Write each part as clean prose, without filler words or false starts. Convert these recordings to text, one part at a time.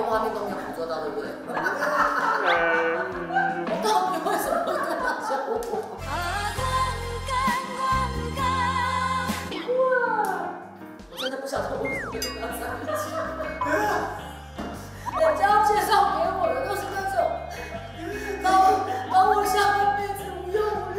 画面都没有捕捉到，对不对？我到底为什么会跟他交往？我真的不晓得我为什么会跟他在一起。人家要介绍给我的都是那种把我下半辈子无忧无虑。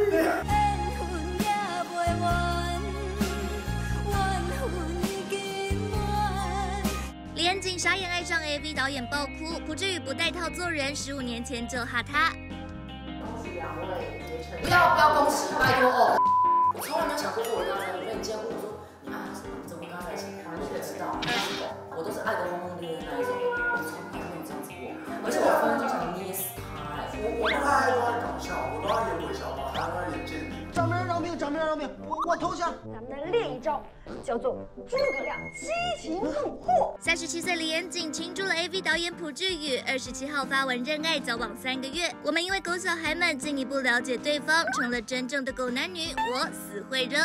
李安瑾傻眼爱上 AV 导演爆哭，朴智宇不戴套做人，15年前就哈他。 恭喜2位结成。 不要恭喜，拜托哦！我从来没有想过我跟他在一起，因为你今天问我说你爱他什么，你怎么跟他在一起，我也知道，我都是爱得轰轰烈烈的那一种，我从来没有这样子过，而且我分分钟想捏死他。 我不太爱都在搞笑，我都在演韦小宝，他都在演贱人。 掌门人饶命，掌门人饶命，我投降。 咱们来练一招，叫做诸葛亮激情怒火。 37岁李安瑾倾注了 AV 导演朴智宇，27号发文认爱，交往3个月。我们因为狗小孩们进一步了解对方，成了真正的狗男女，我死会热。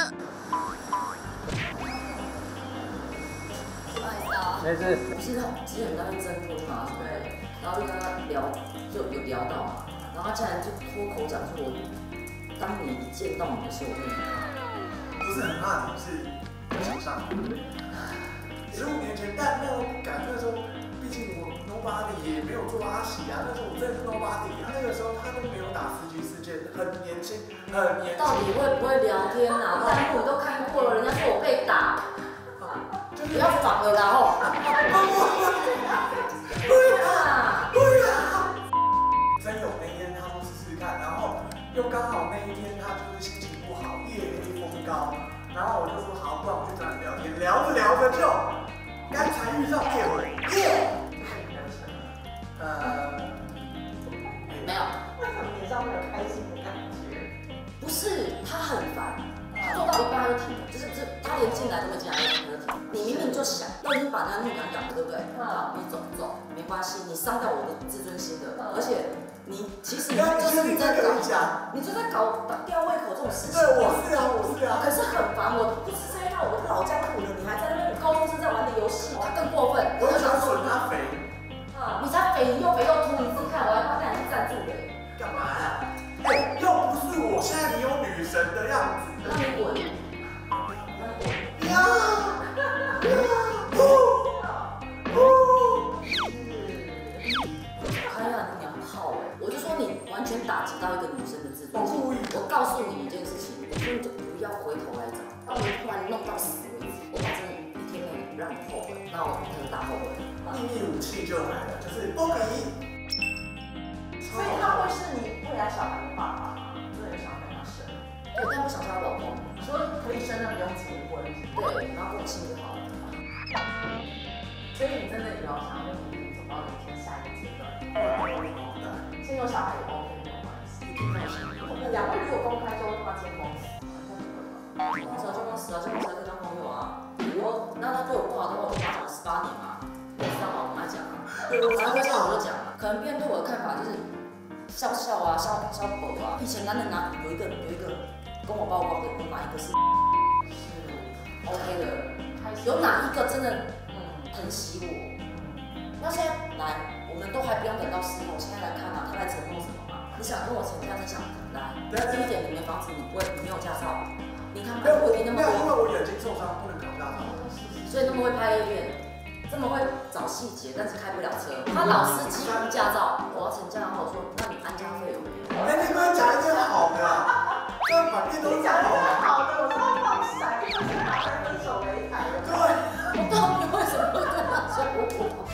没事。 不是他之前在那征婚嘛，对，然后就跟他聊，就有聊到嘛，然后他竟然就脱口讲说我。当你一见到你的时候，我就很怕。 不是很怕你，是不想上。15年前，但那时候不敢，那时候毕竟我 nobody 也没有做阿喜啊，那时候我真的是 nobody 啊。那个时候他都没有打4G事件，很年轻，很年轻。 到底会不会聊天啊？弹幕你都看过了，人家说我被打，不要反了啦哦。对啊， 对啊。真有那天他说试试看，然后。又刚好那一天他就是心情不好，夜黑风高，然后我就说好，不然我去找你聊天，聊着聊着就刚才遇上烈火，耶！ 没有， 为什么脸上会有开心的感觉？ 不是，他很烦，他做到一半他就停了，就是他连进来都没进来，他就停。你明明就想，都已经把那个怒感搞了，对不对？好，你走，没关系，你伤到我的自尊心的，而且。你其实就是你在搞，你就在搞吊胃口这种事情。 对，我是啊。 可是很烦，我不吃这一套，我是老江湖的，你还在那边高中生在玩的游戏，他更过分。 我就想损他肥。 你才肥，你又肥又秃，你自己看，我还怕带你去赞助的。 干嘛呀？哎，又不是我，现在你有女神的样子。 那你滚！完全打击到一个女生的自尊心。我告诉你一件事情，我说你就不要回头来找，到我突然弄到死为止，我保证1天内不让你后悔，那我很大后悔。 秘密武器就来了，就是不可以。 所以他会是你未来小孩的爸爸吗？真的想跟他生？ 对，但不想叫他老公。 你说可以生，但不用结婚。 对，然后跟我姓就好了。 所以你真的有想要跟你走到人生下一个阶段？先有小孩也 OK。2位如果公开之后会发结公司， 早就公司啊，就公司还可以当朋友啊。那他对我不好的话，我就跟他讲18年嘛，你知道吗？我跟他讲啊，然后这样我就讲啊，可能别人对我的看法就是笑笑啊，笑狗啊。以前男人有一个跟我曝光的，有哪一个是 OK 的？有哪一个真的疼惜我？那现在来，我们都还不用等到事后，现在来看啊，他来承诺什么？你想跟我成家，你想来？第一点，你没房子，你没有驾照，你看拍过题那么多， 因为我眼睛受伤，不能考驾照， 所以那么会拍 A 片，这么会找细节，但是开不了车。他老司机无驾照，我要成家，然后我说，那你安家费有没有？ 哎，你跟我讲一件好的，这反面都是讲一件好的，我说要放闪，就是拿分手擂台的。 对， 我到底为什么会跟他交往？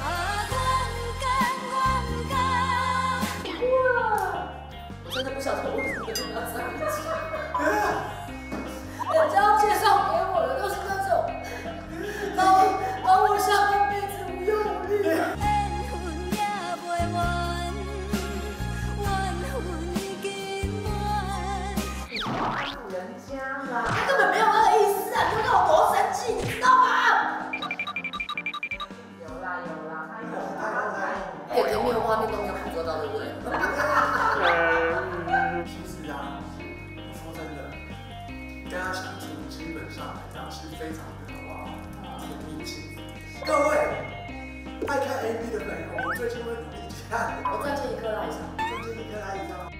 真的不晓得我为什么会跟他在一起。人家要介绍给我的都是那种把我下半辈子无忧无虑。 人家啦， 他根本没有那个意思啊！你就让我多生气，你知道吗？ 有啦，他有。 连甜蜜的画面都没有捕捉到，对不对？ 其实啊，我说真的，跟他相处基本上来讲是非常的好不好？甜蜜情。各位， 爱看 A V 的朋友，我最近会努力去看。 我钻进一克拉以上。 钻进一克拉以上。